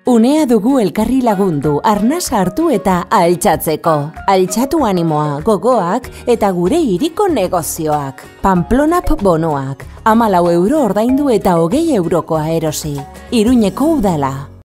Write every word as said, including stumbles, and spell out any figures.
Unea dugu elkarri lagundu, arnasa hartu eta altxatzeko. Altxatu animoa, gogoak eta gure hiriko negozioak. Pamplonap bonoak, hamalau euro ordaindu eta hogei eurokoa erosi. Iruñeko udala.